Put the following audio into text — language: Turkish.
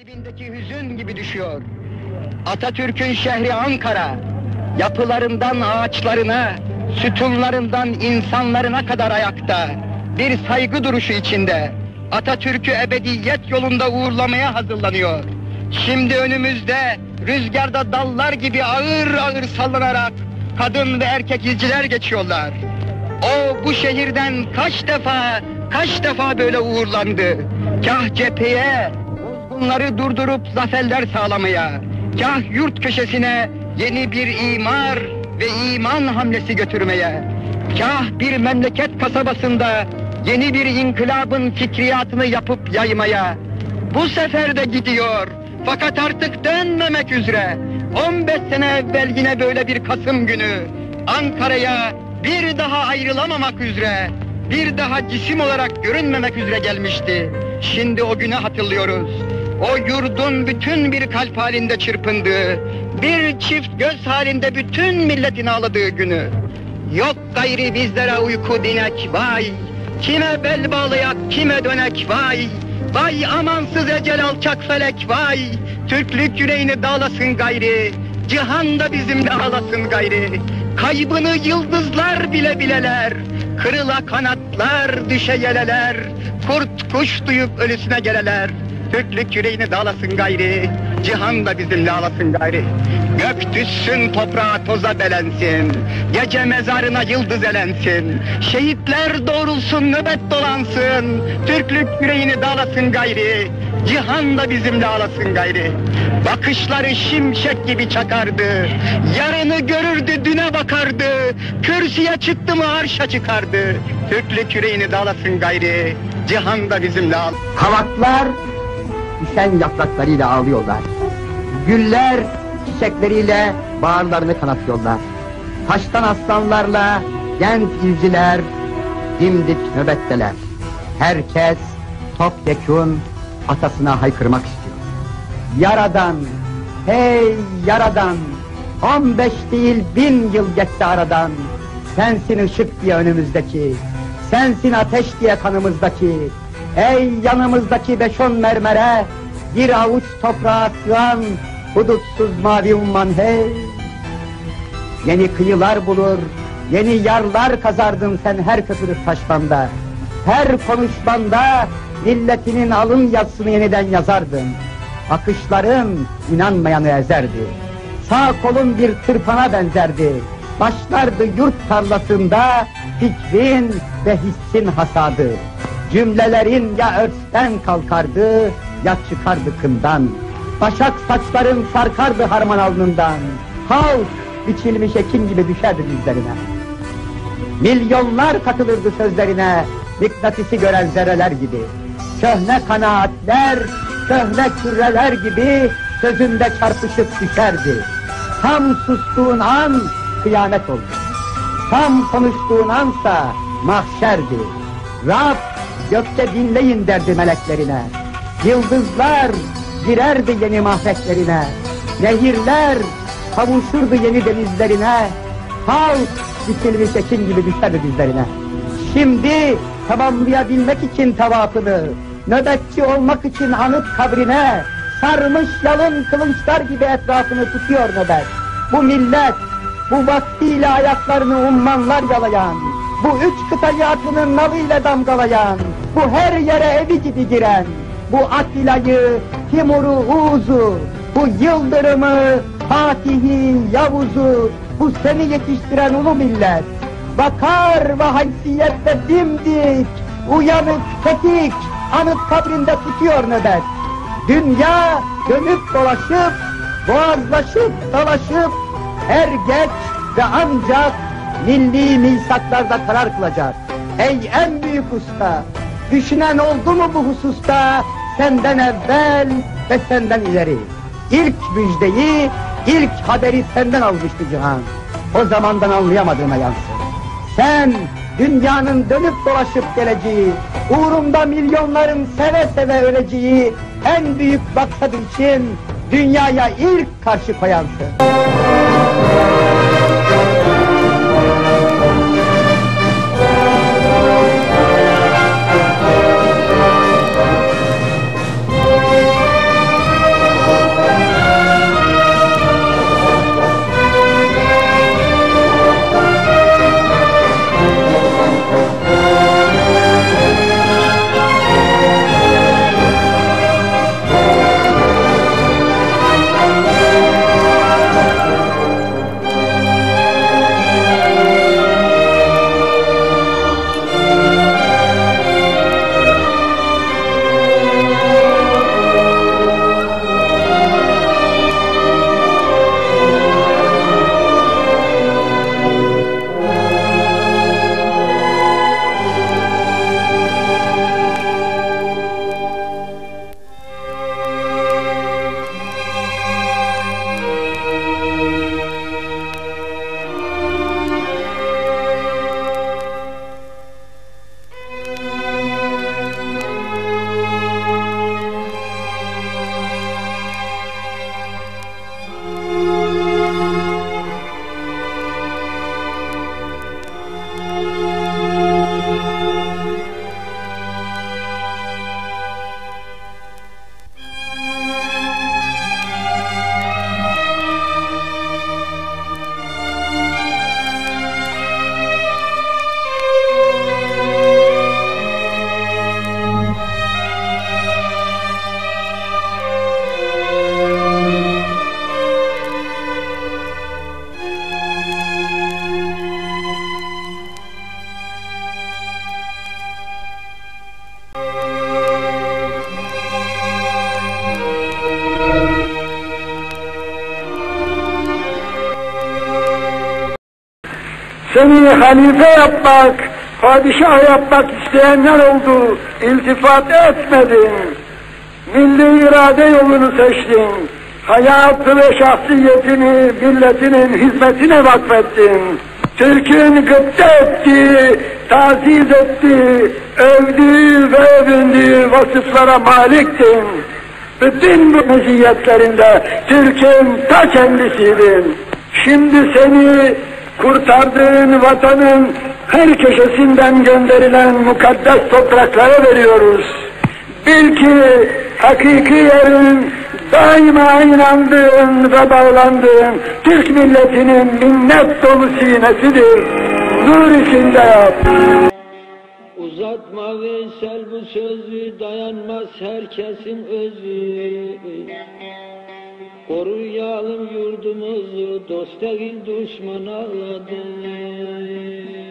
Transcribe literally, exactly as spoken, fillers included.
Kalbindeki hüzün gibi düşüyor. Atatürk'ün şehri Ankara, yapılarından ağaçlarına, sütunlarından insanlarına kadar ayakta, bir saygı duruşu içinde, Atatürk'ü ebediyet yolunda uğurlamaya hazırlanıyor. Şimdi önümüzde, rüzgarda dallar gibi ağır ağır sallanarak, kadın ve erkek izciler geçiyorlar. O bu şehirden kaç defa, kaç defa böyle uğurlandı. Kah cepheye, bozgunları durdurup zaferler sağlamaya, kah yurt köşesine yeni bir imar ve iman hamlesi götürmeye, kah bir memleket kasabasında yeni bir inkılabın fikriyatını yapıp yaymaya. Bu sefer de gidiyor, fakat artık dönmemek üzere. on beş sene evvel yine böyle bir Kasım günü, Ankara'ya bir daha ayrılamamak üzere, bir daha cisim olarak görünmemek üzere gelmişti. Şimdi o günü hatırlıyoruz. O yurdun bütün bir kalp halinde çırpındığı, bir çift göz halinde bütün milletin ağladığı günü. Yok gayri bizlere uyku dinek vay, kime bel bağlayak kime dönek vay, vay amansız ecel alçak felek vay, Türklük yüreğini dağlasın gayri, cihan da bizimle ağlasın gayri. Kaybını yıldızlar bile bileler, kırıla kanatlar düşe yeleler, kurt kuş duyup ölüsüne geleler. Türklük yüreğini dağlasın gayri, cihan da bizimle ağlasın gayri. Gök düşsün toprağa toza belensin, gece mezarına yıldız elensin, şehitler doğrulsun nöbet dolansın, Türklük yüreğini dağlasın gayri, cihan da bizimle ağlasın gayri. Bakışları şimşek gibi çakardı, yarını görürdü düne bakardı, kürsüye çıktı mı arşa çıkardı, Türklük yüreğini dağlasın gayri, cihan da bizimle ağlasın. Havatlar düşen yapraklarıyla ağlıyorlar. Güller çiçekleriyle bağırlarını kanatıyorlar. Taştan aslanlarla genç izciler dimdik nöbetteler. Herkes topyekun atasına haykırmak istiyor. Yaradan, hey yaradan, on beş değil bin yıl geçti aradan. Sensin ışık diye önümüzdeki, sensin ateş diye kanımızdaki. Ey yanımızdaki beş on mermere, bir avuç toprağa sığan hudutsuz mavi umman hey. Yeni kıyılar bulur, yeni yarlar kazardın sen her köpürüp taşmanda. Her konuşmanda milletinin alın yazısını yeniden yazardın. Bakışların inanmayanı ezerdi. Sağ kolun bir tırpana benzerdi. Başlardı yurt tarlasında fikrin ve hissin hasadı. Cümlelerin ya örsten kalkardı, ya çıkardı kından. Başak saçların sarkardı harman alnından. Halk biçilmiş ekin gibi düşerdi dizlerine. Milyonlar katılırdı sözlerine, mıknatısı gören zerreler gibi. Köhne kanaatler, köhne kürreler gibi sözünde çarpışıp düşerdi. Tam sustuğun an kıyamet oldu. Tam konuştuğun ansa mahşerdi. Rab gökte dinleyin derdi meleklerine. Yıldızlar girerdi yeni mahvetlerine. Nehirler kavuşurdu yeni denizlerine. Halk dikilmiş ekin gibi düşerdi dizlerine. Şimdi tamamlayabilmek için tavafını, nöbetçi olmak için anıt kabrine, sarmış yalın kılıçlar gibi etrafını tutuyor nöbet. Bu millet, bu vaktiyle ayaklarını ummanlar yalayan, bu üç kıtayı atının nalıyla damgalayan, bu her yere evi gibi giren, bu Atilla'yı, Timur'u, Uğuz'u, bu Yıldırım'ı, Fatih'i, Yavuz'u, bu seni yetiştiren ulu millet, bakar ve haysiyette dimdik, uyanık, tetik, anıt kabrinde tutuyor nöbet. Dünya dönüp dolaşıp, boğazlaşıp, dalaşıp, er geç ve ancak milli misaklarda karar kılacak. Ey en büyük usta, düşünen oldu mu bu hususta, senden evvel ve senden ileri? İlk müjdeyi, ilk haberi senden almıştı cihan. O zamandan anlayamadığıma yansın. Sen, dünyanın dönüp dolaşıp geleceği, uğrunda milyonların seve seve öleceği en büyük maksadı için dünyaya ilk karşı koyansın. Seni halife yapmak, padişah yapmak isteyenler oldu, iltifat etmedin. Milli irade yolunu seçtin. Hayatı ve şahsiyetini milletinin hizmetine vakfettin. Türk'ün gıpta ettiği, taziz ettiği, övdüğü ve övündüğü vasıflara maliktin. Bütün bu meziyetlerinde Türk'ün ta kendisiydin. Şimdi seni kurtardığın vatanın her köşesinden gönderilen mukaddes topraklara veriyoruz. Bil ki hakiki yerin daima inandığın ve bağlandığın Türk milletinin minnet dolu sinesidir. Nur içinde yap. Uzatma Veysel bu sözü, dayanmaz herkesin özü. Koruyalım yurdumuzu, dost değil düşman ağladı.